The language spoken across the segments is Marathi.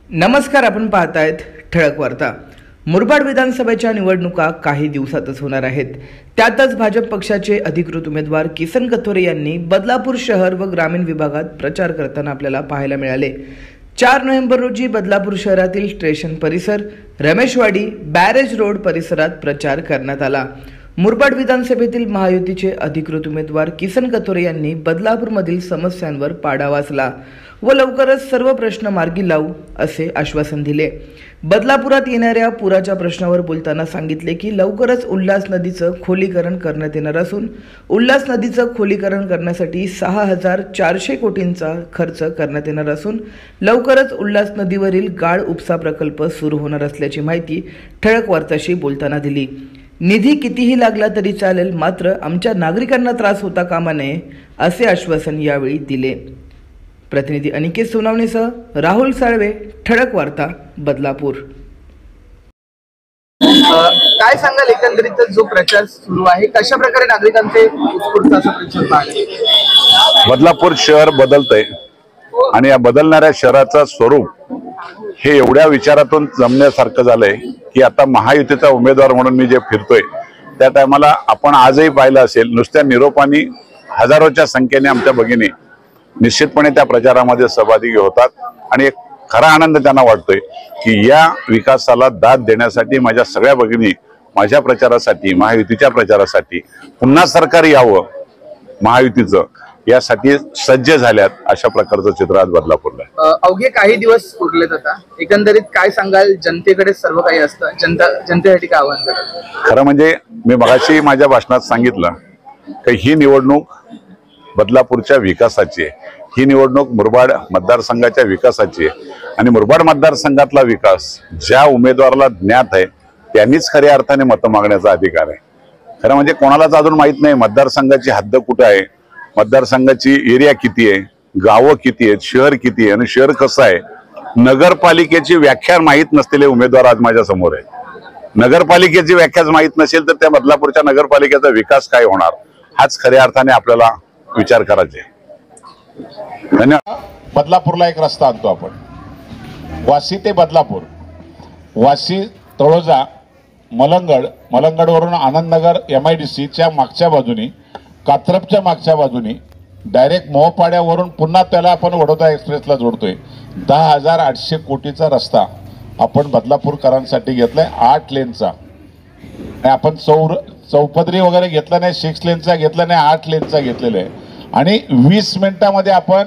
नमस्कार, आपण पाहतायत ठळक वार्ता। मुरबाड विधानसभेच्या निवडणुका काही दिवसातच होणार आहेत। त्यातच भाजप पक्षाचे अधिकृत उमेदवार किसन कथोरे यांनी बदलापूर शहर व ग्रामीण विभागात प्रचार करताना आपल्याला पाहायला मिळाले। 4 नोव्हेंबर रोजी बदलापूर शहरातील स्टेशन परिसर, रमेशवाडी, बॅरेज रोड परिसरात प्रचार करण्यात आला। मुरबाड विधानसभेतील महायुतीचे अधिकृत उमेदवार किसन कथोरे यांनी बदलापूरमधील समस्यांवर पाडा वाचला व लवकरच सर्व प्रश्न मार्गी लावू असे आश्वासन दिले। बदलापुरात येणाऱ्या पुराच्या प्रश्नावर बोलताना सांगितले की लवकरच उल्हास नदीचं खोलीकरण करण्यात येणार असून उल्हास नदीचं खोलीकरण करण्यासाठी 6400 कोटींचा खर्च करण्यात येणार असून लवकरच उल्हास नदीवरील गाळ उपसा प्रकल्प सुरू होणार असल्याची माहिती ठळक वार्ताशी बोलताना दिली। निधी कितीही लागला तरी चालेल, मात्र आमच्या नागरिकांना त्रास होता कामा नये असे आश्वासन यावेळी दिले। प्रतिनिधी अनिकेत सोनावणेसह राहुल साळवे, ठळक वार्ता, बदलापूर। काय सांगाल, एकंदरीत जो प्रचार सुरू आहे कशा प्रकारे नागरिकांचे उत्स्फूर्त असा प्रतिसाद आहे? बदलापूर शहर बदलतंय आणि या बदलणाऱ्या शहराचा स्वरूप हे एवढ्या विचारातून जमण्यासारखं झालंय की आता महायुतीचा उमेदवार म्हणून मी जे फिरतोय त्या टायमाला आपण आजही पाहिलं असेल, नुसत्या निरोपानी हजारोच्या संख्येने आमच्या भगिनी निश्चितपणे त्या प्रचारामध्ये सहभागी होतात आणि एक खरा आनंद त्यांना वाटतोय की या विकासाला दाद देण्यासाठी माझ्या सगळ्या भगिनी माझ्या प्रचारासाठी, महायुतीच्या प्रचारासाठी पुन्हा सरकार यावं महायुतीचं यासाठी सज्ज झाल्यात। अशा प्रकारचं चित्र आज बदलापूरला। अवघे काही दिवस उरलेत आता, एकंदरीत काय सांगाल? जनतेकडे सर्व काही असतं, जनतेसाठी काय आव्हान कराल? खरं म्हणजे मी मगाशी माझ्या भाषणात सांगितलं की ही निवडणूक बदलापूरच्या विकासाची आहे, ही निवडणूक मुरबाड मतदारसंघाच्या विकासाची आहे आणि मुरबाड मतदारसंघातला विकास ज्या उमेदवाराला ज्ञात आहे त्यांनीच खऱ्या अर्थाने मतं मागण्याचा अधिकार आहे। खरं म्हणजे कोणालाच अजून माहित नाही मतदारसंघाची हद्द कुठे आहे, मतदारसंघाची एरिया किती आहे, गावं किती आहेत, शहर किती आहे आणि शहर कसं आहे। नगरपालिकेची व्याख्या माहीत नसलेले उमेदवार आज माझ्या समोर आहे। नगरपालिकेची व्याख्याच माहीत नसेल तर त्या बदलापूरच्या नगरपालिकेचा विकास काय होणार, हाच खऱ्या अर्थाने आपल्याला विचार करायचे। धन्यवाद। बदलापूरला एक रस्ता आणतो आपण, वाशी ते बदलापूर, वाशी तळोजा, मलंगडवरून आनंदनगर MIDC च्या मागच्या बाजूनी, कात्रपच्या मागच्या बाजूनी डायरेक्ट मोहपाड्यावरून पुन्हा त्याला आपण वडोदरा एक्सप्रेसला जोडतोय। 10,800 कोटीचा रस्ता आपण बदलापूरकरांसाठी घेतलाय, 8 लेनचा। आपण चौपदरी वगैरे घेतला नाही, 6 लेनचा घेतला नाही, 8 लेनचा घेतलेला आहे आणि 20 मिनिटांमध्ये आपण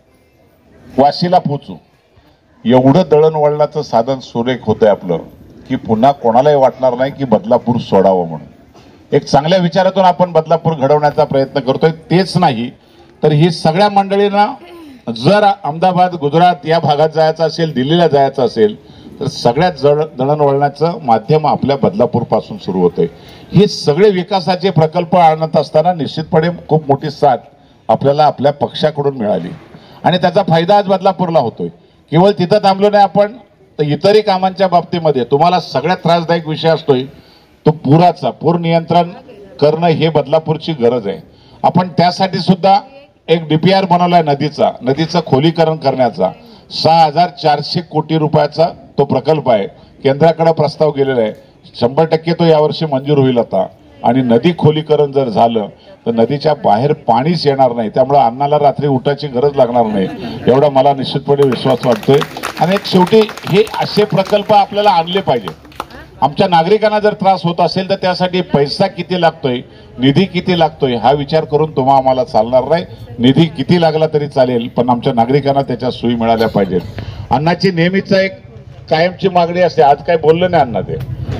वाशीला पोहोचू। एवढं दळणवळणाचं साधन सुरेख होतंय आपलं की पुन्हा कोणालाही वाटणार नाही की बदलापूर सोडावं म्हणून। एक चांगल्या विचारातून आपण बदलापूर घडवण्याचा प्रयत्न करतोय। तेच नाही तर ही सगळ्या मंडळींना जर अहमदाबाद, गुजरात या भागात जायचं असेल, दिल्लीला जायचं असेल तर सगळ्यात दळणवळणाचं माध्यम आपल्या बदलापूर पासून सुरू होते। हे सगळे विकासाचे प्रकल्प आणत असताना निश्चितपणे खूप मोठी साथ आपल्याला आपल्या पक्षाकडून मिळाली आणि त्याचा फायदा आज बदलापूरला होतोय। केवळ तिथं थांबलो नाही आपण, तर इतरही कामांच्या बाबतीमध्ये तुम्हाला सगळ्यात त्रासदायक विषय असतोय तो पुराचा, पूर नियंत्रण करणं हे बदलापूरची गरज आहे। आपण त्यासाठी सुद्धा एक DPR बनवलाय नदीचं खोलीकरण करण्याचा। 6400 कोटी रुपयाचा तो प्रकल्प आहे, केंद्राकडे प्रस्ताव गेलेला आहे। 100% तो यावर्षी मंजूर होईल आता आणि नदी खोलीकरण जर झालं तर नदीच्या बाहेर पाणीच येणार नाही, त्यामुळे अन्नाला रात्री उठायची गरज लागणार नाही, एवढा मला निश्चितपणे विश्वास वाटतोय। आणि एक शेवटी हे असे प्रकल्प आपल्याला आणले पाहिजे। आमच्या नागरिकांना जर त्रास होत असेल तर त्यासाठी पैसा किती लागतोय, निधी किती लागतोय हा विचार करून तुम्हा आम्हाला चालणार नाही। निधी किती लागला तरी चालेल, पण आमच्या नागरिकांना त्याच्या सोयी मिळाल्या पाहिजेत। अन्नाची नेहमीच एक कायमची मागणी असते, आज काय बोललं नाही अण्णा, ते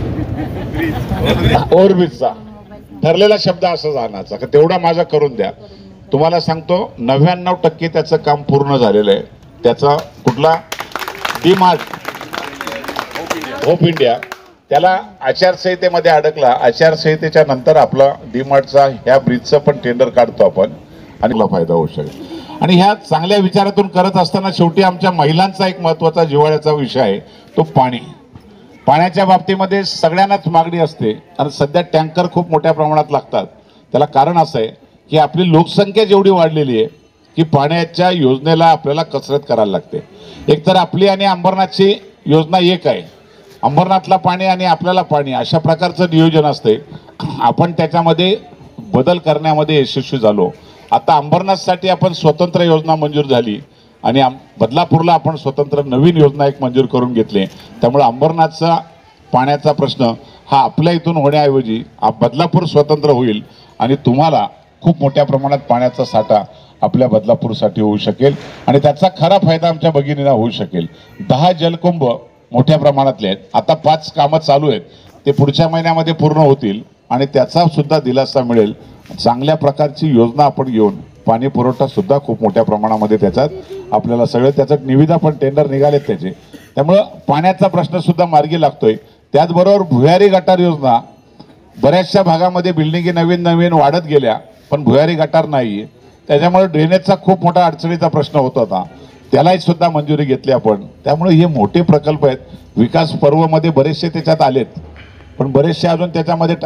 ओव्हरब्रिजचा ठरलेला शब्द असं जाण्याचा का तेवढा माझा करून द्या। तुम्हाला सांगतो 99% त्याचं काम पूर्ण झालेलं आहे। त्याचा कुठला DMart होप इंडिया त्याला आचारसंहितेमध्ये अडकला, आचारसंहितेच्या नंतर आपला DMartचा ह्या ब्रिजचं पण टेंडर काढतो आपण आणि फायदा होऊ शकेल। आणि ह्या चांगल्या विचारातून करत असताना शेवटी आमच्या महिलांचा एक महत्त्वाचा जिव्हाळ्याचा विषय आहे तो पाणी। पाण्याच्या बाबतीमध्ये सगळ्यांनाच मागणी असते आणि सध्या टँकर खूप मोठ्या प्रमाणात लागतात। त्याला कारण असं आहे की आपली लोकसंख्या जेवढी वाढलेली आहे की पाण्याच्या योजनेला आपल्याला कसरत करायला लागते. एकतर आपली आणि अंबरनाथची योजना एक आहे, अंबरनाथला पाणी आणि आपल्याला पाणी अशा प्रकारचं नियोजन असते. आपण त्याच्यामध्ये बदल करण्यामध्ये यशस्वी झालो. आता अंबरनाथसाठी आपण स्वतंत्र योजना मंजूर झाली आणि बदलापूरला आपण स्वतंत्र नवीन योजना एक मंजूर करून घेतली. त्यामुळे अंबरनाथचा पाण्याचा प्रश्न हा आपल्या इथून होण्याऐवजी बदलापूर स्वतंत्र होईल आणि तुम्हाला खूप मोठ्या प्रमाणात पाण्याचा साठा आपल्या बदलापूरसाठी होऊ शकेल आणि त्याचा खरा फायदा आमच्या भगिनींना होऊ शकेल. 10 जलकुंभ मोठ्या प्रमाणातले आहेत. आता 5 कामं चालू आहेत, ते पुढच्या महिन्यामध्ये पूर्ण होतील आणि त्याचा सुद्धा दिलासा मिळेल. चांगल्या प्रकारची योजना आपण घेऊन पाणी पुरवठा सुद्धा खूप मोठ्या प्रमाणामध्ये त्याच्यात आपल्याला सगळं त्याचं निविदा पण टेंडर निघालेत त्याचे. त्यामुळं पाण्याचा प्रश्न सुद्धा मार्गी लागतोय. त्याचबरोबर भुयारी गटार योजना बऱ्याचशा भागामध्ये बिल्डिंगी नवीन नवीन वाढत गेल्या, पण भुयारी गटार नाही. त्याच्यामुळे ड्रेनेजचा खूप मोठा अडचणीचा प्रश्न होत होता, त्यालाही सुद्धा मंजुरी घेतली आपण. त्यामुळे हे मोठे प्रकल्प आहेत. विकास पर्वमध्ये बरेचसे त्याच्यात आलेत, पण बरेचसे अजून त्याच्यामध्ये